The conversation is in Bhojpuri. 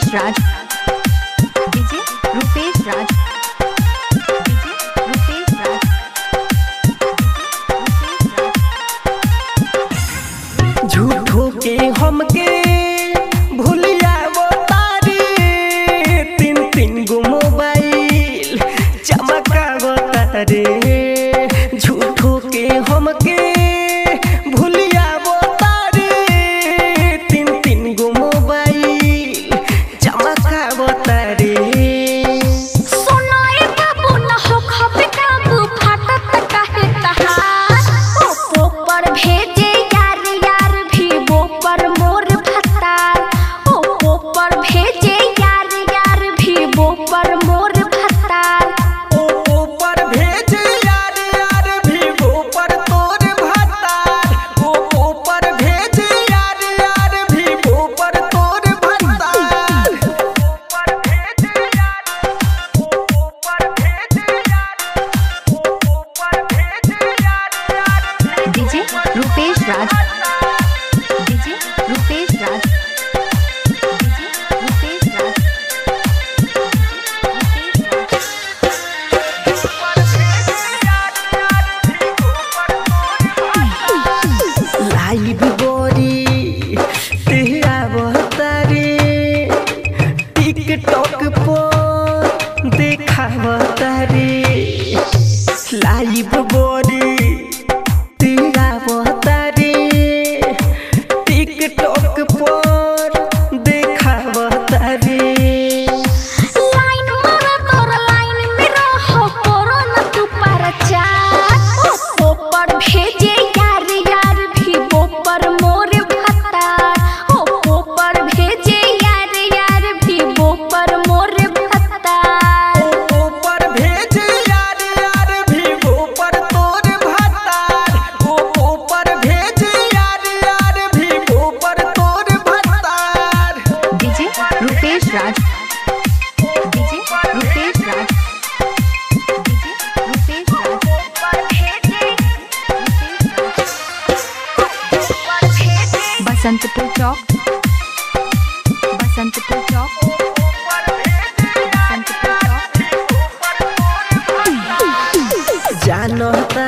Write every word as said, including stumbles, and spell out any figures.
राज डीजे रूपेश राज डीजे रूपेश राज झूठो के हमके भूलिया वो तारी तीन तीन गो मोबाइल चमका वो तारे झूठो के हमके भूलिया वो तारी तीन तीन गो मोबाइल चमका वो तारे सोनाए बाबू न हो खबे काबू फाटत काहे तहार ओप्पो पर भेजे यार यार वीवो पर मोर भतार ओप्पो पर भेजे यार यार वीवो पर मोर भतार ओप्पो पर भेजे यार यार वीवो पर तोर भतार ओप्पो पर भेजे यार यार वीवो पर तोर भतार पर भेजे यार ओप्पो पर भेजे यार ओप्पो पर भेजे यार यार DJ Rupesh Raj DJ Rupesh Raj DJ Rupesh Raj live बोरी तेरा बहतारे टिकटॉक पर देखा बहतारे लाइव बोरी तेरा बहतारे टिकटॉक पर देखा बहतारे लाइन मारा तोर लाइन में रहो करो न तू परचार ओप्पो पर भेजे यार यार वीवो पर मोर भतार ओप्पो पर भेजे यार यार वीवो पर मोर भतार ओप्पो पर भेजे यार यार वीवो पर तोर भतार ओप्पो पर भेजे यार यार वीवो पर तोर भतार DJ Rupesh Raj DJ Rupesh Raj DJ Rupesh Raj Basantpur चौक बसंतपुर चौक बसंतपुर चौक जानता